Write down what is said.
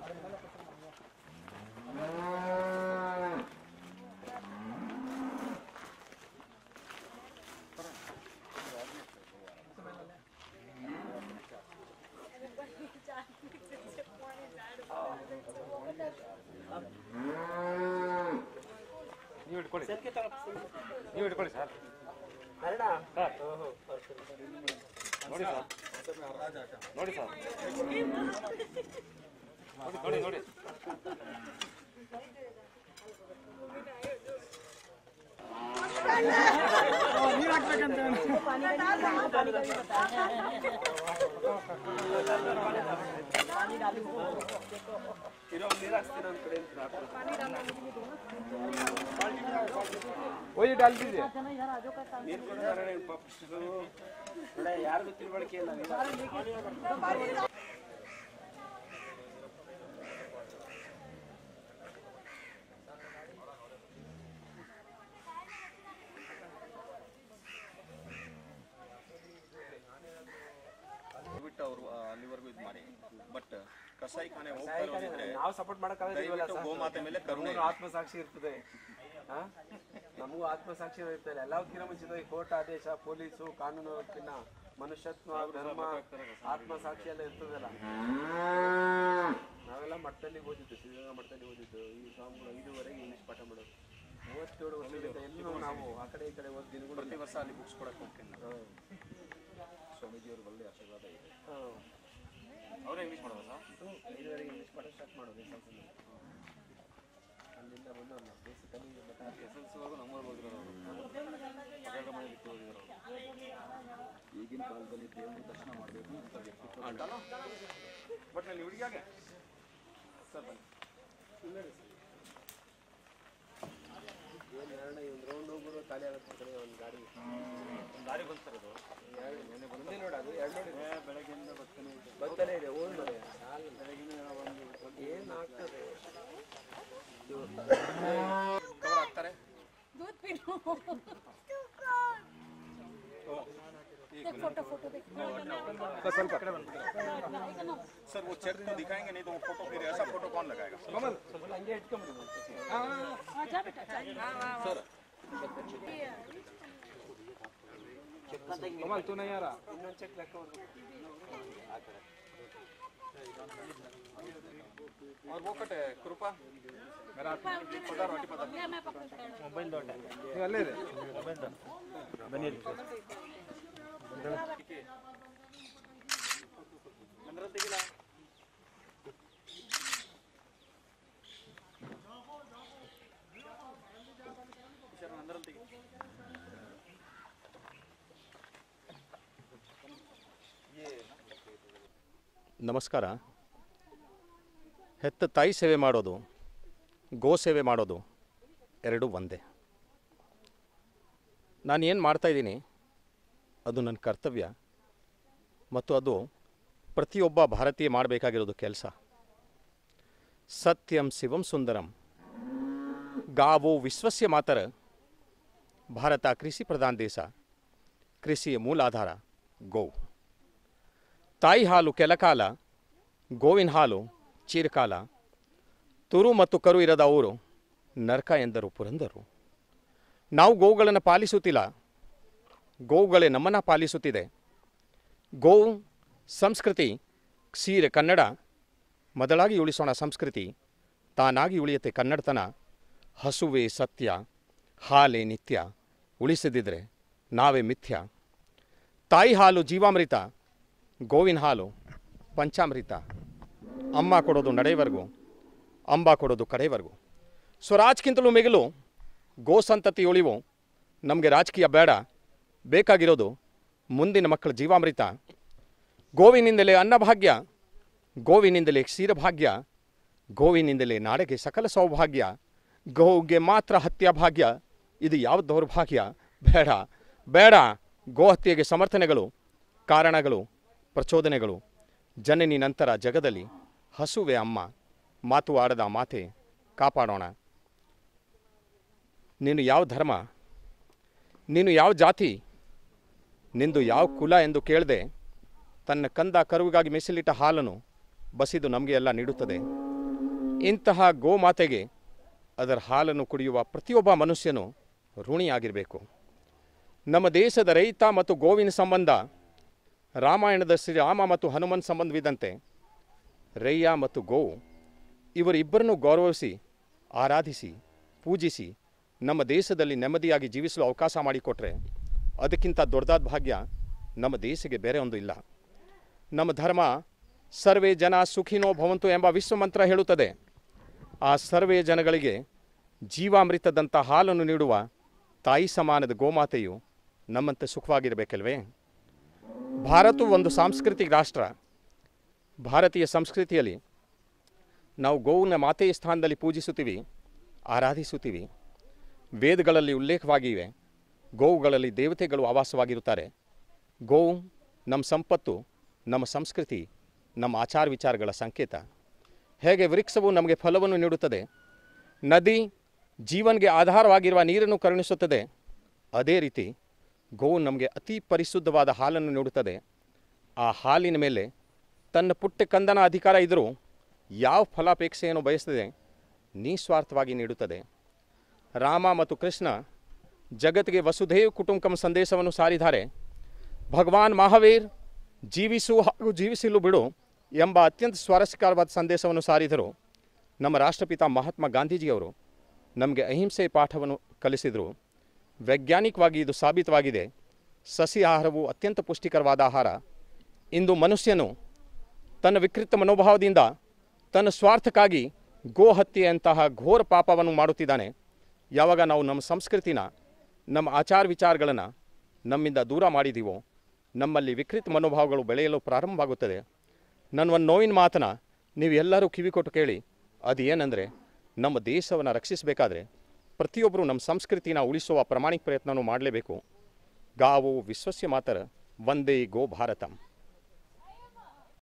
ನೀವು ಇಟ್ಕೊಳ್ಳಿ ಸರ್. ನೋಡಿ ಸರ್, ನೋಡಿ ಸರ್, ನೋಡಿ ನೋಡಿ. ನೀರು ಹಾಕ್ಬೇಕಂತ वही डाल दीजिए. यार ತಿಳುವಳಿಕೆ ಇಲ್ಲ. ಬಿಟ್ಟು ಅವರು ಅಲ್ಲಿವರೆಗೂ ಇದು ಮಾಡಿ. ಬಟ್ ಕಸಾಯಿಖಾನೆ ನಾವು ಸಪೋರ್ಟ್ ಮಾಡಕ್ಕಾಗಲ್ಲ. ಗೋಮಾತೆ ಮೇಲೆ ಕರುಣೆ, ಆತ್ಮಸಾಕ್ಷಿ ಇರ್ತದೆ. ನಮಗೂ ಆತ್ಮಸಾಕ್ಷಿ ಇರ್ತದೆ. ಎಲ್ಲದಕ್ಕಿಂತ ಮುಂಚಿತವಾಗಿ ಕೋರ್ಟ್ ಆದೇಶ, ಪೊಲೀಸು, ಕಾನೂನಿನ ಮನುಷ್ಯತ್ವ, ಧರ್ಮ, ಆತ್ಮಸಾಕ್ಷಿ ಎಲ್ಲ ಇರ್ತದಲ್ಲ. ನಾವೆಲ್ಲ ಮಠದಲ್ಲಿ ಓದಿದ್ದು, ಸಿದ್ಧಗಂಗಾ ಮಠದಲ್ಲಿ ಓದಿದ್ದು. ಈ ಸ್ವಾಮಿಗಳು 5ವರೆಗೆ ಇಂಗ್ಲಿಷ್ ಪಾಠ ಮಾಡೋದು. 37 ವರ್ಷದಿಂದ ಎಲ್ಲೂ ನಾವು ಆ ಕಡೆ ಈ ಕಡೆ ಓದಿ ದಿನಗಳು ಪ್ರತಿ ವರ್ಷ ಅಲ್ಲಿ ಬುಕ್ಸ್ ಕೊಡಕ್ಕೆ ಹೋಗ್ತೀನಿ. ಸ್ವಾಮೀಜಿಯವ್ರು ಒಳ್ಳೆ ಆಶೀರ್ವಾದ ಇದೆ. ಅವರೇ ಇಂಗ್ಲೀಷ್ ಮಾಡೋದು ಸರ್. 5ವರೆಗೆ ಇಂಗ್ಲೀಷ್ ಪಾಠ ಸ್ಟಾರ್ಟ್ ಮಾಡೋದು. ಅಲ್ಲಿಂದ ಬಂದವ್ರು ಬೇಸಿಕಲಿ SSLCವರೆಗೂ ನಮ್ಮವ್ರು ಓದಿರೋರು. ಮನೆ ಬಿಟ್ಟು ಓದಿರೋರು. ಈಗಿನ ಕಾಲದಲ್ಲಿ ದೇವ್ರ ದರ್ಶನ ಮಾಡಬೇಕು ಅಂತ ವ್ಯಕ್ತಿತ್ವ. ಬಟ್ ನಾನು ಹುಡುಗಿಯಾಗೆ ಸರ್ ಬನ್ನಿ. ಏನು ಎರಡು ಒಂದು ರೌಂಡ್ ಹೋಗೋರು ಖಾಲಿ ಆಗುತ್ತೆ. ಒಂದು ಗಾಡಿ ಬಂತಿರೋದು ಬಂದೇ ನೋಡ. ಅದು 2 ನೋಡಿ. ಬೆಳಗ್ಗೆಯಿಂದ ಬರ್ತಾನೆ ಇದೆ. ಓದ್ ನೋಡಿ ಬೆಳಗಿನ ಒಂದು ಏನು ಆಗ್ತದೆ ಕವರ್ ಆಗ್ತಾರೆ. सर वो चेक तो दिखाएंगे नहीं तो वो फोटो फिर ऐसा फोटो कौन लगाएगा? कमल सर कमल तू नहीं आ रहा. चेक और वो कटे कृपा मेरा मोबाइल दो अल्ले मोबाइल दो बनी ತೆಗಿಲ್ಲ. ನಮಸ್ಕಾರ. ಹೆತ್ತ ತಾಯಿ ಸೇವೆ ಮಾಡೋದು, ಗೋ ಸೇವೆ ಮಾಡೋದು ಎರಡೂ ಒಂದೇ. ನಾನು ಏನು ಮಾಡ್ತಾಯಿದ್ದೀನಿ ಅದು ನನ್ನ ಕರ್ತವ್ಯ ಮತ್ತು ಅದು ಪ್ರತಿಯೊಬ್ಬ ಭಾರತೀಯ ಮಾಡಬೇಕಾಗಿರೋದು ಕೆಲಸ. ಸತ್ಯಂ ಶಿವಂ ಸುಂದರಂ ಗಾವೋ ವಿಶ್ವಸ್ಯ ಮಾತರ. ಭಾರತ ಕೃಷಿ ಪ್ರಧಾನ ದೇಶ. ಕೃಷಿಯ ಮೂಲಾಧಾರ ಗೋವು. ತಾಯಿ ಹಾಲು ಕೆಲಕಾಲ, ಗೋವಿನ ಹಾಲು ಚಿರಕಾಲ. ತುರು ಮತ್ತು ಕರು ಇರದ ಅವರು ನರಕ ಎಂದರು ಪುರಂದರು. ನಾವು ಗೋವುಗಳನ್ನು ಪಾಲಿಸುತ್ತಿಲ್ಲ, ಗೋವುಗಳೇ ನಮ್ಮನ್ನು ಪಾಲಿಸುತ್ತಿದೆ. ಗೋವು ಸಂಸ್ಕೃತಿ ಕ್ಷೀರ ಕನ್ನಡ. ಮೊದಲಾಗಿ ಉಳಿಸೋಣ ಸಂಸ್ಕೃತಿ, ತಾನಾಗಿ ಉಳಿಯುತ್ತೆ ಕನ್ನಡತನ. ಹಸುವೇ ಸತ್ಯ, ಹಾಲೇ ನಿತ್ಯ. ಉಳಿಸದಿದ್ದರೆ ನಾವೇ ಮಿಥ್ಯ. ತಾಯಿ ಹಾಲು ಜೀವಾಮೃತ, ಗೋವಿನ ಹಾಲು ಪಂಚಾಮೃತ. ಅಮ್ಮ ಕೊಡೋದು ನಡೆಯವರೆಗೂ, ಅಂಬ ಕೊಡೋದು ಕಡೆಯವರೆಗೂ. ಸ್ವರಾಜ್ಗಿಂತಲೂ ಮಿಗಿಲು ಗೋ ಸಂತತಿ ಉಳಿವು. ನಮಗೆ ರಾಜಕೀಯ ಬೇಡ, ಬೇಕಾಗಿರೋದು ಮುಂದಿನ ಮಕ್ಕಳ ಜೀವಾಮೃತ. ಗೋವಿನಿಂದಲೇ ಅನ್ನಭಾಗ್ಯ, ಗೋವಿನಿಂದಲೇ ಕ್ಷೀರಭಾಗ್ಯ, ಗೋವಿನಿಂದಲೇ ನಾಡೆಗೆ ಸಕಲ ಸೌಭಾಗ್ಯ. ಗೋವಿಗೆ ಮಾತ್ರ ಹತ್ಯಾ ಭಾಗ್ಯ, ಇದು ಯಾವ ದೌರ್ಭಾಗ್ಯ. ಬೇಡ ಬೇಡ ಗೋಹತ್ಯೆಗೆ ಸಮರ್ಥನೆಗಳು, ಕಾರಣಗಳು, ಪ್ರಚೋದನೆಗಳು. ಜನನಿ ನಂತರ ಜಗದಲ್ಲಿ ಹಸುವೆ ಅಮ್ಮ. ಮಾತು ಆಡದ ಮಾತೆ ಕಾಪಾಡೋಣ. ನೀನು ಯಾವ ಧರ್ಮ, ನೀನು ಯಾವ ಜಾತಿ, ನಿಂದು ಯಾವ ಕುಲ ಎಂದು ಕೇಳದೆ ತನ್ನ ಕಂದ ಕರುವಿಗಾಗಿ ಮೀಸಲಿಟ್ಟ ಹಾಲನ್ನು ಬಸಿದು ನಮಗೆ ಎಲ್ಲ ನೀಡುತ್ತದೆ. ಇಂತಹ ಗೋಮಾತೆಗೆ ಅದರ ಹಾಲನ್ನು ಕುಡಿಯುವ ಪ್ರತಿಯೊಬ್ಬ ಮನುಷ್ಯನು ಋಣಿಯಾಗಿರಬೇಕು. ನಮ್ಮ ದೇಶದ ರೈತ ಮತ್ತು ಗೋವಿನ ಸಂಬಂಧ ರಾಮಾಯಣದ ಶ್ರೀರಾಮ ಮತ್ತು ಹನುಮನ್ ಸಂಬಂಧವಿದ್ದಂತೆ ರೈಯ ಮತ್ತು ಗೋವು ಇವರಿಬ್ಬರನ್ನು ಗೌರವಿಸಿ ಆರಾಧಿಸಿ ಪೂಜಿಸಿ ನಮ್ಮ ದೇಶದಲ್ಲಿ ನೆಮ್ಮದಿಯಾಗಿ ಜೀವಿಸಲು ಅವಕಾಶ ಮಾಡಿಕೊಟ್ರೆ ಅದಕ್ಕಿಂತ ದೊಡ್ಡದಾದ ಭಾಗ್ಯ ನಮ್ಮ ದೇಶಕ್ಕೆ ಬೇರೆ ಒಂದು ಇಲ್ಲ. ನಮ್ಮ ಧರ್ಮ ಸರ್ವೇ ಜನ ಸುಖಿನೋ ಭವಂತು ಎಂಬ ವಿಶ್ವಮಂತ್ರ ಹೇಳುತ್ತದೆ. ಆ ಸರ್ವೇ ಜನಗಳಿಗೆ ಜೀವಾಮೃತದಂಥ ಹಾಲನ್ನು ನೀಡುವ ತಾಯಿ ಸಮಾನದ ಗೋಮಾತೆಯು ನಮ್ಮಂತೆ ಸುಖವಾಗಿರಬೇಕಲ್ವೇ? ಭಾರತವು ಒಂದು ಸಾಂಸ್ಕೃತಿಕ ರಾಷ್ಟ್ರ. ಭಾರತೀಯ ಸಂಸ್ಕೃತಿಯಲ್ಲಿ ನಾವು ಗೋವಿನ ಮಾತೆಯ ಸ್ಥಾನದಲ್ಲಿ ಪೂಜಿಸುತ್ತೀವಿ, ಆರಾಧಿಸುತ್ತೀವಿ. ವೇದಗಳಲ್ಲಿ ಉಲ್ಲೇಖವಾಗಿವೆ, ಗೋವುಗಳಲ್ಲಿ ದೇವತೆಗಳು ಆವಾಸವಾಗಿರುತ್ತಾರೆ. ಗೋವು ನಮ್ಮ ಸಂಪತ್ತು, ನಮ್ಮ ಸಂಸ್ಕೃತಿ, ನಮ್ಮ ಆಚಾರ ವಿಚಾರಗಳ ಸಂಕೇತ. ಹೇಗೆ ವೃಕ್ಷವು ನಮಗೆ ಫಲವನ್ನು ನೀಡುತ್ತದೆ, ನದಿ ಜೀವನಿಗೆ ಆಧಾರವಾಗಿರುವ ನೀರನ್ನು ಕರುಣಿಸುತ್ತದೆ, ಅದೇ ರೀತಿ ಗೋವು ನಮಗೆ ಅತಿ ಪರಿಶುದ್ಧವಾದ ಹಾಲನ್ನು ನೀಡುತ್ತದೆ. ಆ ಹಾಲಿನ ಮೇಲೆ ತನ್ನ ಪುಟ್ಟ ಕಂದನ ಅಧಿಕಾರ ಇದ್ದರೂ ಯಾವ ಫಲಾಪೇಕ್ಷೆಯನ್ನು ಬಯಸದೆ ನಿಸ್ವಾರ್ಥವಾಗಿ ನೀಡುತ್ತದೆ. ರಾಮ ಮತ್ತು ಕೃಷ್ಣ ಜಗತ್ತಿಗೆ ವಸುಧೈವ ಕುಟುಂಬಕಂ ಸಂದೇಶವನ್ನು ಸಾರಿದ್ದಾರೆ. ಭಗವಾನ್ ಮಹಾವೀರ್ ಜೀವಿಸು ಹಾಗೂ ಜೀವಿಸಲು ಬಿಡು ಎಂಬ ಅತ್ಯಂತ ಸ್ವಾರಸ್ಯಕರವಾದ ಸಂದೇಶವನ್ನು ಸಾರಿದರು. ನಮ್ಮ ರಾಷ್ಟ್ರಪಿತ ಮಹಾತ್ಮ ಗಾಂಧೀಜಿಯವರು ನಮಗೆ ಅಹಿಂಸೆ ಪಾಠವನ್ನು ಕಲಿಸಿದರು. ವೈಜ್ಞಾನಿಕವಾಗಿ ಇದು ಸಾಬೀತವಾಗಿದೆ. ಸಸ್ಯಾಹಾರವು ಅತ್ಯಂತ ಪುಷ್ಟಿಕರವಾದ ಆಹಾರ. ಇಂದು ಮನುಷ್ಯನು ತನ್ನ ವಿಕೃತ ಮನೋಭಾವದಿಂದ ತನ್ನ ಸ್ವಾರ್ಥಕ್ಕಾಗಿ ಗೋಹತ್ಯೆಯಂತಹ ಘೋರ ಪಾಪವನ್ನು ಮಾಡುತ್ತಿದ್ದಾನೆ. ಯಾವಾಗ ನಾವು ನಮ್ಮ ಸಂಸ್ಕೃತಿನ, ನಮ್ಮ ಆಚಾರ ವಿಚಾರಗಳನ್ನು ನಮ್ಮಿಂದ ದೂರ ಮಾಡಿದೀವೋ ನಮ್ಮಲ್ಲಿ ವಿಕೃತ ಮನೋಭಾವಗಳು ಬೆಳೆಯಲು ಪ್ರಾರಂಭವಾಗುತ್ತದೆ. ನನ್ನ ಒಂದು ನೋವಿನ ಮಾತನ್ನು ನೀವು ಎಲ್ಲರೂ ಕಿವಿಕೊಟ್ಟು ಕೇಳಿ. ಅದು ಏನಂದರೆ, ನಮ್ಮ ದೇಶವನ್ನು ರಕ್ಷಿಸಬೇಕಾದ್ರೆ ಪ್ರತಿಯೊಬ್ಬರು ನಮ್ಮ ಸಂಸ್ಕೃತಿನ ಉಳಿಸುವ ಪ್ರಾಮಾಣಿಕ ಪ್ರಯತ್ನವನ್ನು ಮಾಡಲೇಬೇಕು. ಗಾವು ವಿಶ್ವಸ್ಯ ಮಾತರ ವಂದೇ ಗೋ ಭಾರತಂ.